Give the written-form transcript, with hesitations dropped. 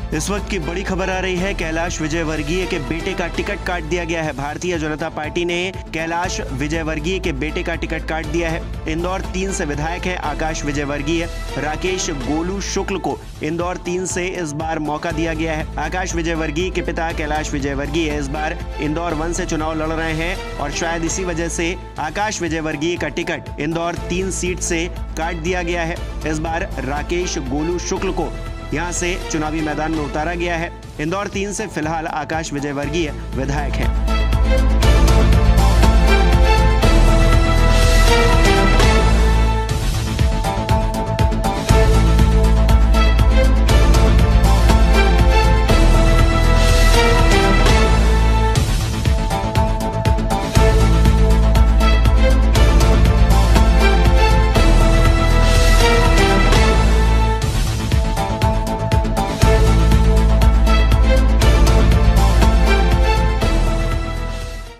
इस वक्त की बड़ी खबर आ रही है, कैलाश विजयवर्गीय के बेटे का टिकट काट दिया गया है। भारतीय जनता पार्टी ने कैलाश विजयवर्गीय के बेटे का टिकट काट दिया है। इंदौर 3 से विधायक हैं आकाश विजयवर्गीय। राकेश गोलू शुक्ल को इंदौर 3 से इस बार मौका दिया गया है। आकाश विजयवर्गीय के पिता कैलाश विजयवर्गीय इस बार इंदौर 1 से चुनाव लड़ रहे हैं और शायद इसी वजह से आकाश विजयवर्गीय का टिकट इंदौर 3 सीट से काट दिया गया है। इस बार राकेश गोलू शुक्ल को यहां से चुनावी मैदान में उतारा गया है। इंदौर 3 से फिलहाल आकाश विजयवर्गीय विधायक हैं।